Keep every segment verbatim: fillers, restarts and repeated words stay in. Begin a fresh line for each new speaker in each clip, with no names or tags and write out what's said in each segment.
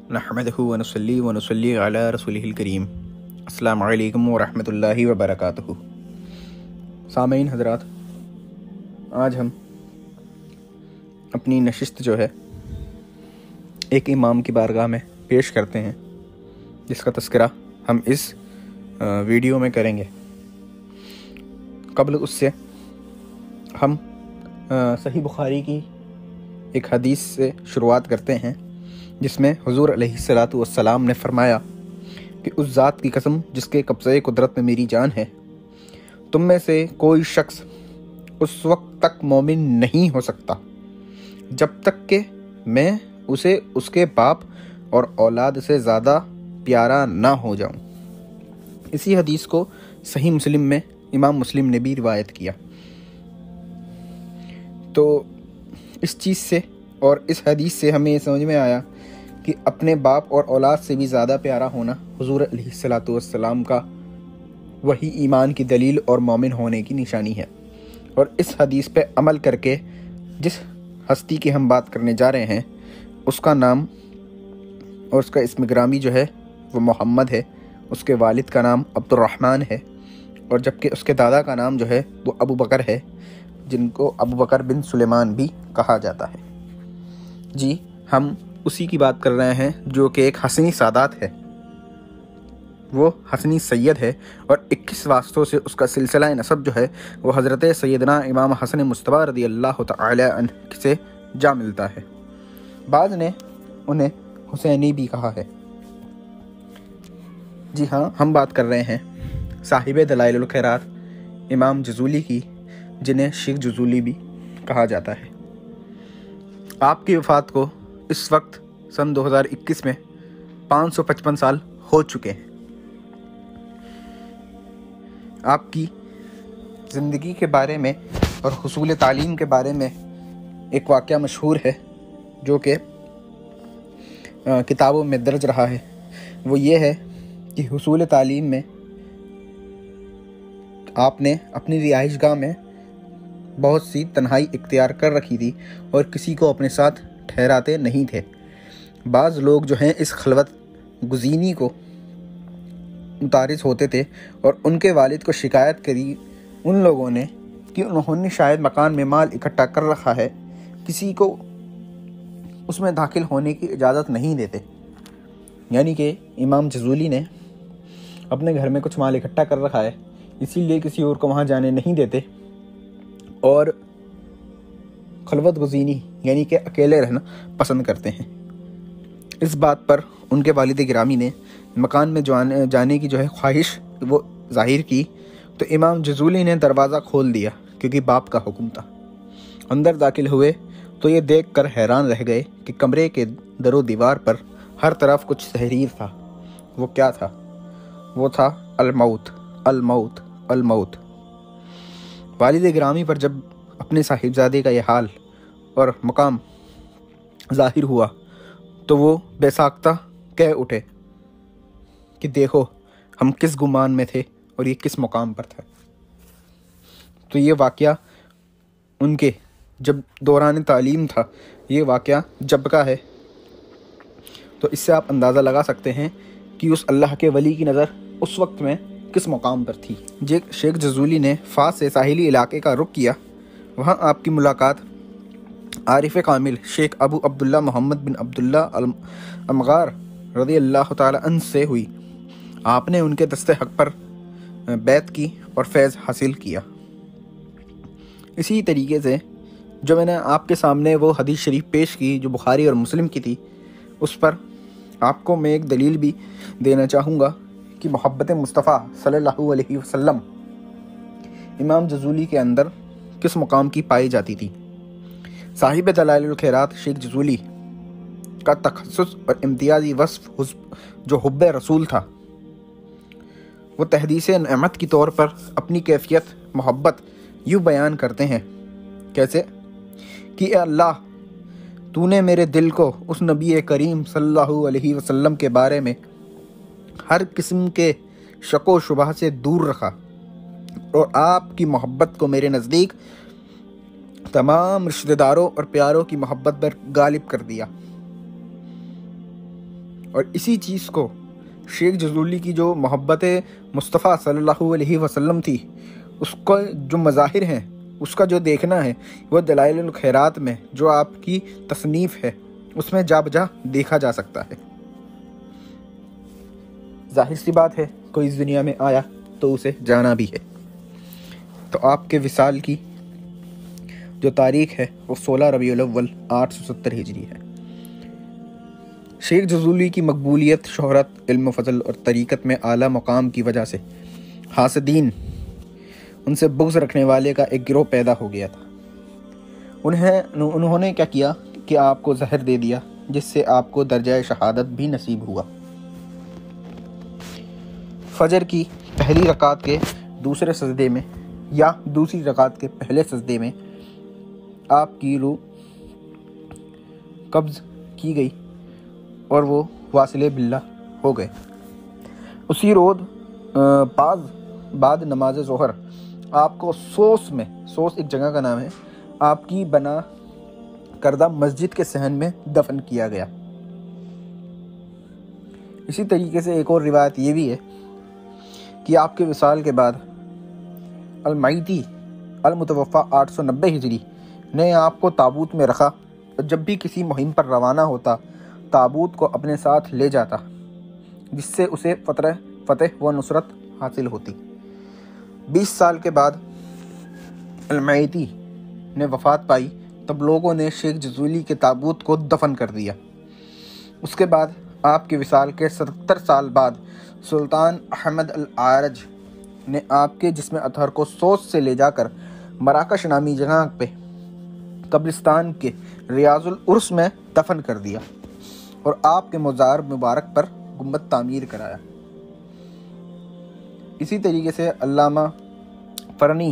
नहमदहु व नुसल्ली व नुसल्ली अला रसूलिहिल करीम। अस्सलामु अलैकुम व रहमतुल्लाहि व बरकातुहू। सामीन हज़रात, आज हम अपनी नशिस्त जो है एक इमाम की बारगाह में पेश करते हैं, जिसका तज़किरा हम इस वीडियो में करेंगे। कबल उससे हम सही बुखारी की एक हदीस से शुरुआत करते हैं, जिसमें हुज़ूर अलैहिस्सलातु वस्सलाम ने फरमाया कि उस ज़ात की कसम जिसके कब्ज़े कुदरत में मेरी जान है, तुम में से कोई शख्स उस वक्त तक मोमिन नहीं हो सकता जब तक कि मैं उसे उसके बाप और औलाद से ज़्यादा प्यारा ना हो जाऊं। इसी हदीस को सही मुस्लिम में इमाम मुस्लिम ने भी रिवायत किया। तो इस चीज़ से और इस हदीस से हमें ये समझ में आया कि अपने बाप और औलाद से भी ज़्यादा प्यारा होना हुज़ूर अलैहिस्सलातु वस्सलाम का वही ईमान की दलील और मोमिन होने की निशानी है। और इस हदीस पे अमल करके जिस हस्ती की हम बात करने जा रहे हैं, उसका नाम और उसका इस्म ग्रामी जो है वो मोहम्मद है। उसके वालिद का नाम अब्दुर्रहमान है, और जबकि उसके दादा का नाम जो है वो अबू बकर है, जिनको अबू बकर बिन सुलेमान भी कहा जाता है। जी, हम उसी की बात कर रहे हैं जो कि एक हसनी सादात है। वो हसनी सैयद है और इक्कीस वास्तों से उसका सिलसिला नसब जो है वो हज़रत सैयदना इमाम हसन मुस्तफ़ा रज़ी अल्लाह तआला अन्हु से जा मिलता है। बाज़ ने उन्हें हुसैनी भी कहा है। जी हाँ, हम बात कर रहे हैं साहिब दलाइलुल खैरात इमाम जज़ूली की, जिन्हें शेख जज़ूली भी कहा जाता है। आपकी वफ़ात को इस वक्त सन दो हज़ार इक्कीस में पाँच सौ पचपन साल हो चुके हैं। आपकी ज़िंदगी के बारे में और हुसूल तालीम के बारे में एक वाक़या मशहूर है, जो कि किताबों में दर्ज रहा है। वो ये है कि हुसूल तालीम में आपने अपनी रिहाइशगाह में बहुत सी तन्हाई इख्तियार कर रखी थी और किसी को अपने साथ ठहराते नहीं थे। बाज़ लोग जो हैं इस खलवत गुज़ीनी को मुतारिज़ होते थे और उनके वालिद को शिकायत करी उन लोगों ने कि उन्होंने शायद मकान में माल इकट्ठा कर रखा है, किसी को उसमें दाखिल होने की इजाज़त नहीं देते। यानी कि इमाम जज़ूली ने अपने घर में कुछ माल इकट्ठा कर रखा है, इसीलिए किसी और को वहाँ जाने नहीं देते और खलवत गुज़ीनी यानी कि अकेले रहना पसंद करते हैं। इस बात पर उनके वालिद गिरामी ने मकान में जाने जाने की जो है ख्वाहिश वो ज़ाहिर की, तो इमाम जज़ूली ने दरवाज़ा खोल दिया क्योंकि बाप का हुक्म था। अंदर दाखिल हुए तो ये देख कर हैरान रह गए कि कमरे के दरो दीवार पर हर तरफ कुछ तहरीर था। वो क्या था? वो था अल-मौत, अल-मौत, अल-मौत। वालिद गिरामी पर जब अपने साहिबजादे का ये हाल और मकाम ज़ाहिर हुआ तो वो बेसाख्ता कह उठे कि देखो हम किस गुमान में थे और ये किस मुकाम पर था। तो ये वाक़या उनके जब दौरान तालीम था, ये वाक़या जब का है। तो इससे आप अंदाज़ा लगा सकते हैं कि उस अल्लाह के वली की नज़र उस वक्त में किस मुकाम पर थी। जे शेख जज़ूली ने फ़ास से साहिली इलाके का रुख किया। वहाँ आपकी मुलाकात आरिफ़ कामिल शेख अबू अब्दुल्ला मोहम्मद बिन अब्दुल्ला अल-अमगार रज़ी अल्लाह तआला अन्हु से हुई। आपने उनके दस्ते हक़ पर बैत की और फैज़ हासिल किया। इसी तरीके से जो मैंने आपके सामने वो हदीस शरीफ पेश की जो बुखारी और मुस्लिम की थी, उस पर आपको मैं एक दलील भी देना चाहूँगा कि मोहब्बत मुस्तफ़ा सल्लल्लाहु अलैहि वसल्लम इमाम जज़ूली के अंदर किस मुकाम की पाई जाती थी। साहिब दलाइलुल खैरात शेख जज़ूली का तखस्सुस और इम्तियाज़ी वस्फ़ जो हुब्बे रसूल था, वो तहदीस नेमत की तौर पर अपनी कैफियत मोहब्बत यूँ बयान करते हैं। कैसे कि ए अल्लाह, तूने मेरे दिल को उस नबी करीम सल्लल्लाहु अलैहि वसल्लम के बारे में हर किस्म के शको शुबह से दूर रखा और आपकी मोहब्बत को मेरे नज़दीक तमाम रिश्तेदारों और प्यारों की मोहब्बत पर गालिब कर दिया। और इसी चीज़ को शेख जज़ूली की जो मोहब्बत मुस्तफ़ा सल्लल्लाहु अलैहि वसल्लम थी, उसका जो मज़ाहिर हैं, उसका जो देखना है, वह दलाइलुल खैरात में जो आपकी तसनीफ़ है उसमें जा बजा देखा जा सकता है। जाहिर सी बात है, कोई इस दुनिया में आया तो उसे जाना भी है। तो आपके विसाल की जो तारीख़ है वो सोलह रबीउल अव्वल आठ सौ सत्तर हिजरी है। शेख जज़ूली की मकबूलियत, शोहरत, इल्म फ़ज़ल और तरीक़त में आला मकाम की वजह से हासदीन, उनसे बुग़्ज़ रखने वाले का एक गिरोह पैदा हो गया था। उन्हें उन्होंने क्या किया कि आपको जहर दे दिया, जिससे आपको दर्जा शहादत भी नसीब हुआ। फजर की पहली रकात के दूसरे सजदे में या दूसरी रकात के पहले सजदे में आपकी रूह कब्ज़ की गई और वो वासिले बिल्ला हो गए। उसी रोज़ बाज बाद नमाज ज़ोहर आपको सोस में, सोस एक जगह का नाम है, आपकी बना करदा मस्जिद के सहन में दफन किया गया। इसी तरीके से एक और रिवायत ये भी है कि आपके विसाल के बाद अल-माइती अल-मुतवफ़ा आठ सौ नब्बे हिजरी ने आपको ताबूत में रखा और जब भी किसी मुहिम पर रवाना होता ताबूत को अपने साथ ले जाता, जिससे उसे फतह फतेह व नुसरत हासिल होती। बीस साल के बाद अल-माइती ने वफ़ात पाई, तब लोगों ने शेख जज़ूली के ताबूत को दफन कर दिया। उसके बाद आपके विसाल के सत्तर साल बाद सुल्तान अहमद अल-आरज ने आपके जिस्म अतहर को सोस से ले जाकर मराकश नामी जगह पे कब्रिस्तान के रियाजुल उर्स में दफन कर दिया और आपके मज़ार मुबारक पर गुंबद तामीर कराया। इसी तरीके से अल्लामा फ़रनी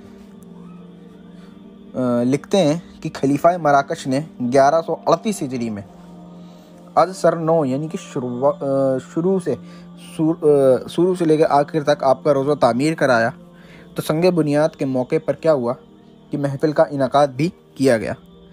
लिखते हैं कि खलीफा मराकश ने ग्यारह सौ अड़तीस हिजरी में आज सर नौ यानी कि शुरू शुरू से शुरू से लेकर आखिर तक आपका रोज़ा तामीर कराया। तो संगे बुनियाद के मौके पर क्या हुआ कि महफिल का इनाकाद भी किया गया।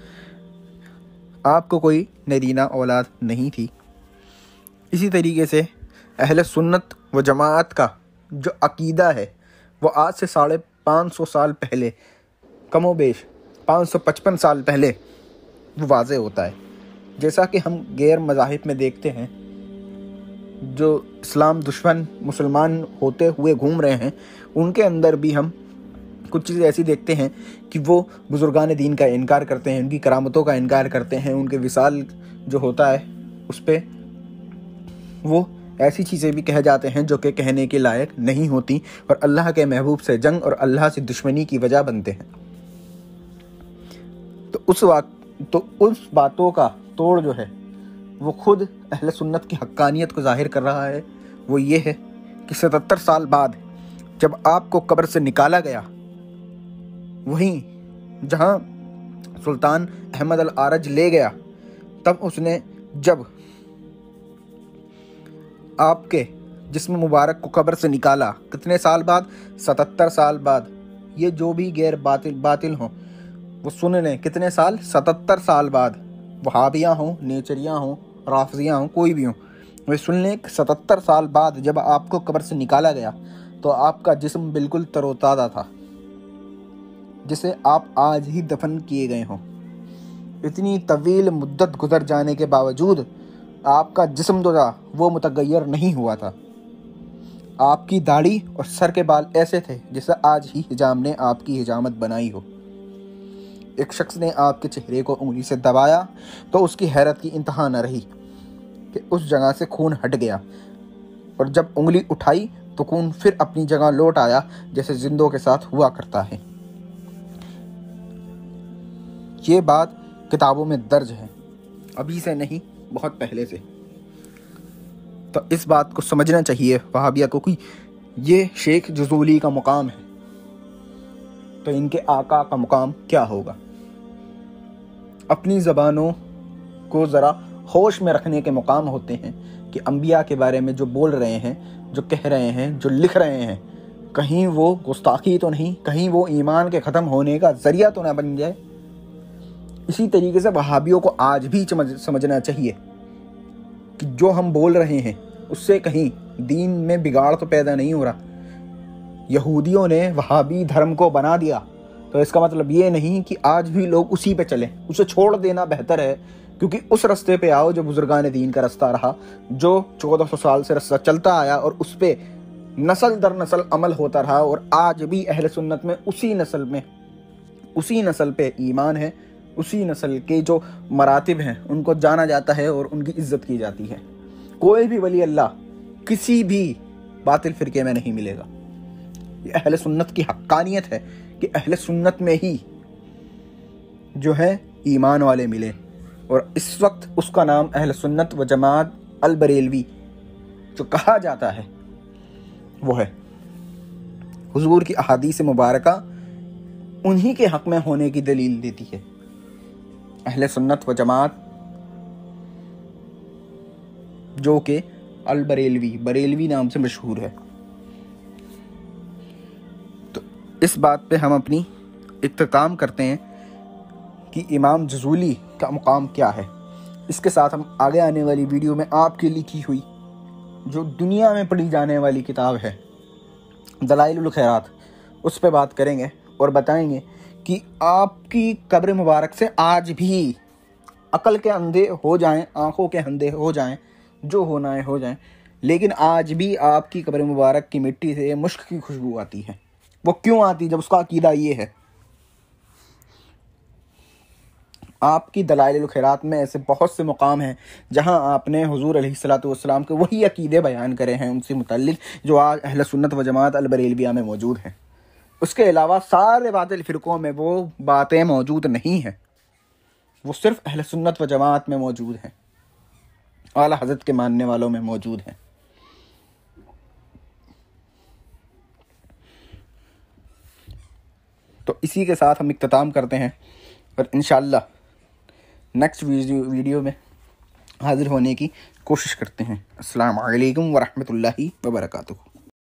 आपको कोई नरीना औलाद नहीं थी। इसी तरीके से अहले सुन्नत व जमाअत का जो अकीदा है वो आज से साढ़े पाँच सौ साल पहले, कमोबेश पाँच सौ पचपन साल पहले वो वाज़े होता है। जैसा कि हम गैर मज़ाहिब में देखते हैं, जो इस्लाम दुश्मन मुसलमान होते हुए घूम रहे हैं, उनके अंदर भी हम कुछ चीज़ें ऐसी देखते हैं कि वो बुज़ुर्गान दीन का इनकार करते हैं, उनकी करामतों का इनकार करते हैं, उनके विसाल जो होता है उस पर वो ऐसी चीज़ें भी कह जाते हैं जो कि कहने के लायक नहीं होती और अल्लाह के महबूब से जंग और अल्लाह से दुश्मनी की वजह बनते हैं। तो उस वक्त तो उस बातों का तोड़ जो है वो खुद अहले सुन्नत की हक्कानियत को ज़ाहिर कर रहा है। वो ये है कि सतहत्तर साल बाद जब आपको कब्र से निकाला गया, वहीं जहां सुल्तान अहमद अल-आरज ले गया, तब उसने जब आपके जिस्म मुबारक को कब्र से निकाला, कितने साल बाद? सतहत्तर साल बाद। ये जो भी गैर बातिल बातिल हों वो सुन लें, कितने साल? सतहत्तर साल बाद। वहाबियाँ हों, नेचरियाँ हों, राफजियाँ हों, कोई भी हों, वे सुन लें सतहत्तर साल बाद जब आपको कब्र से निकाला गया तो आपका जिस्म बिल्कुल तरोताज़ा था, जिसे आप आज ही दफन किए गए हों। इतनी तवील मुद्दत गुजर जाने के बावजूद आपका जिस्म जो था वो मुतगय्यर नहीं हुआ था। आपकी दाढ़ी और सर के बाल ऐसे थे जैसे आज ही हिजाम ने आपकी हिजामत बनाई हो। एक शख्स ने आपके चेहरे को उंगली से दबाया तो उसकी हैरत की इंतहा न रही कि उस जगह से खून हट गया, और जब उंगली उठाई तो खून फिर अपनी जगह लौट आया जैसे जिंदों के साथ हुआ करता है। ये बात किताबों में दर्ज है, अभी से नहीं, बहुत पहले से। तो इस बात को समझना चाहिए वहाबिया को कि ये शेख जज़ूली का मुकाम है, तो इनके आका का मुकाम क्या होगा। अपनी ज़बानों को ज़रा होश में रखने के मुकाम होते हैं कि अंबिया के बारे में जो बोल रहे हैं, जो कह रहे हैं, जो लिख रहे हैं, कहीं वो गुस्ताखी तो नहीं, कहीं वो ईमान के ख़त्म होने का ज़रिया तो ना बन जाए। इसी तरीके से वहाबियों को आज भी समझ समझना चाहिए कि जो हम बोल रहे हैं उससे कहीं दीन में बिगाड़ तो पैदा नहीं हो रहा। यहूदियों ने वहाबी धर्म को बना दिया तो इसका मतलब ये नहीं कि आज भी लोग उसी पे चलें। उसे छोड़ देना बेहतर है, क्योंकि उस रास्ते पे आओ जो बुजुर्गान दीन का रास्ता रहा, जो चौदह सौ साल से रास्ता चलता आया और उस पे नस्ल दर नस्ल अमल होता रहा, और आज भी अहले सुन्नत में उसी नस्ल में उसी नस्ल पे ईमान है, उसी नस्ल के जो मरातिब हैं उनको जाना जाता है और उनकी इज्जत की जाती है। कोई भी वली अल्लाह किसी भी बातिल फिरके में नहीं मिलेगा। ये अहले सुन्नत की हक्कानियत है कि अहले सुन्नत में ही जो है ईमान वाले मिले, और इस वक्त उसका नाम अहले सुन्नत व जमात अल बरेलवी जो कहा जाता है वो है। हुजूर की अहादीस मुबारका उन्हीं के हक में होने की दलील देती है। अहले सुन्नत व जमात जो कि अल बरेलवी बरेलवी नाम से मशहूर है। तो इस बात पे हम अपनी इख्तिताम करते हैं कि इमाम जज़ूली का मुकाम क्या है। इसके साथ हम आगे आने वाली वीडियो में आपकी लिखी हुई जो दुनिया में पढ़ी जाने वाली किताब है दलाइलुल खैरात, उस पर बात करेंगे और बताएंगे कि आपकी कब्र मुबारक से आज भी अकल के अंधे हो जाएं, आंखों के अंधे हो जाएं, जो होना है हो जाएं, लेकिन आज भी आपकी कब्र मुबारक की मिट्टी से मुश्क की खुशबू आती है। वो क्यों आती? जब उसका अकीदा ये है। आपकी दलाइलुल खैरात में ऐसे बहुत से मुकाम हैं जहां आपने हुजूर अलैहिस्सलातु वस्सलाम के वही अकीदे बयान करे हैं उनसे मुतल्लिक जो आज अहले सुन्नत व जमात अल बरेलविया में मौजूद हैं। उसके अलावा सारे बातिल फिरकों में वो बातें मौजूद नहीं हैं, वो सिर्फ अहले सुन्नत व जमात में मौजूद हैं, आला हज़रत के मानने वालों में मौजूद हैं। तो इसी के साथ हम इख्तिताम करते हैं और इंशाअल्लाह नेक्स्ट वीडियो वीडियो में हाजिर होने की कोशिश करते हैं। अस्सलामु अलैकुम व रहमतुल्लाहि व बरकातुहू।